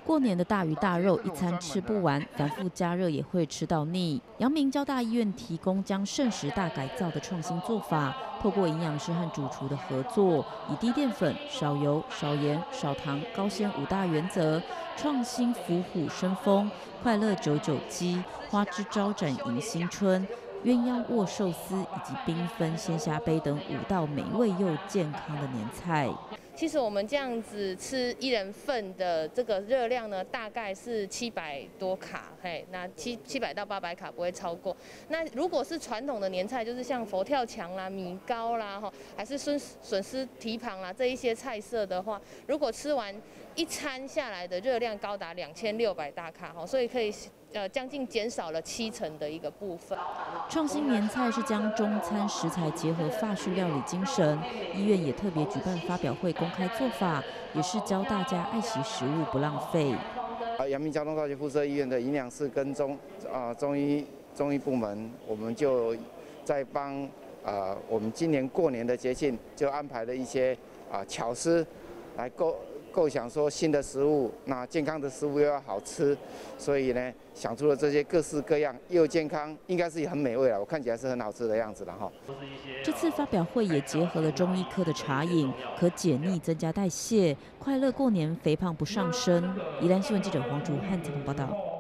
过年的大鱼大肉一餐吃不完，反复加热也会吃到腻。阳明交大医院提供将剩食大改造的创新做法，透过营养师和主厨的合作，以低淀粉、少油、少盐、少糖、高纤5大原则，创新伏虎生风、快乐99鸡、花枝招展迎新春、鸳鸯握寿司以及缤纷鲜虾杯等5道美味又健康的年菜。 其实我们这样子吃1人份的这个热量呢，大概是700多卡，那700到800卡不会超过。那如果是传统的年菜，就是像佛跳墙啦、米糕啦，还是笋丝蹄膀啦这一些菜色的话，如果吃完一餐下来的热量高达2600大卡，所以可以将近减少了70%的一个部分。 创新年菜是将中餐食材结合法式料理精神，医院也特别举办发表会公开做法，也是教大家爱惜食物不浪费。 阳明交通大学附设医院的营养师跟中医部门，我们就在帮我们今年过年的节庆，就安排了一些巧思来构想说新的食物，那健康的食物又要好吃，所以呢，想出了这些各式各样又健康，应该是很美味了。我看起来是很好吃的样子了哈。 这次发表会也结合了中医科的茶饮，可解腻、增加代谢，快乐过年，肥胖不上升。宜兰新闻记者黄竹汉采访报道。